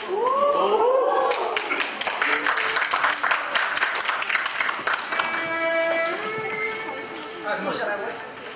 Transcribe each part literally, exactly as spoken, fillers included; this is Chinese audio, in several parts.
哎，坐下来，我。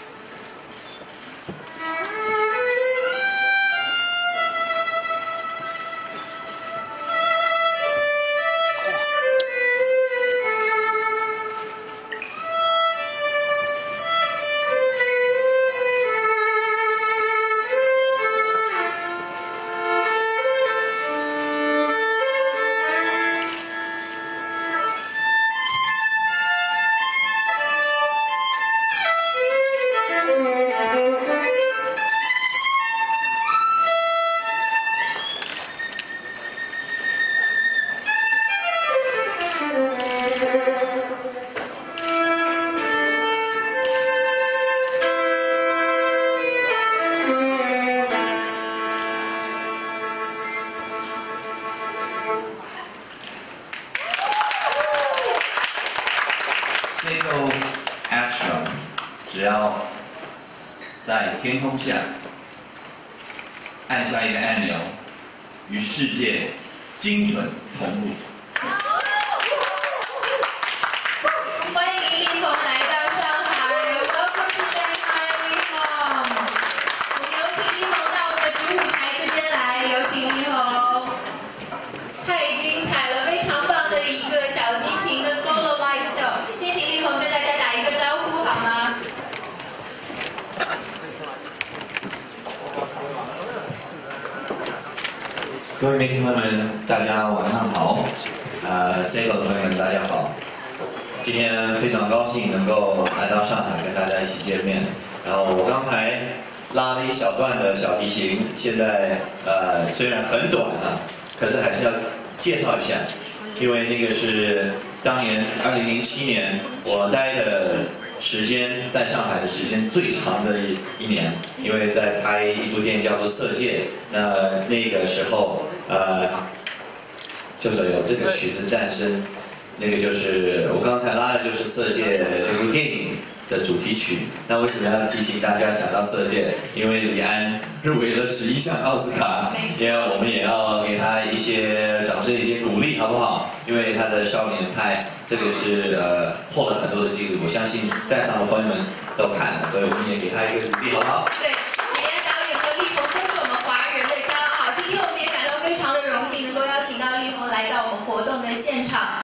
Seiko Astro 只要在天空下按下一个按钮，与世界精准同步。 欢迎力宏来到上海 ，Welcome to Shanghai， 力宏。我们有请力宏到我们的主舞台这边来，有请力宏。太精彩了，非常棒的一个小提琴的 solo live show。先请力宏跟大家打一个招呼好吗？ 各位媒体朋友们，大家晚上好。呃 ，Seiko 的朋友们，大家好。今天非常高兴能够来到上海跟大家一起见面。然后我刚才拉了一小段的小提琴，现在呃虽然很短啊，可是还是要介绍一下，因为那个是当年二零零七年我待的时间在上海的时间最长的一一年，因为在拍一部电影叫做《色戒》，那那个时候呃就是有这个曲子诞生，那个就是我刚才拉的就是《色戒》这部电影的主题曲。那为什么要提醒大家想到《色戒》？因为李安入围了十一项奥斯卡，因为我们也要给他一些掌声、一些鼓励，好不好？因为他的少年派这个是呃破了很多的记录，我相信在场的朋友们都看了，所以我们也给他一个鼓励，好不好？ 对，李安导演和力宏都是我们华人的骄傲。今天我们也感到非常的荣幸，能够邀请到力宏来到我们活动的现场。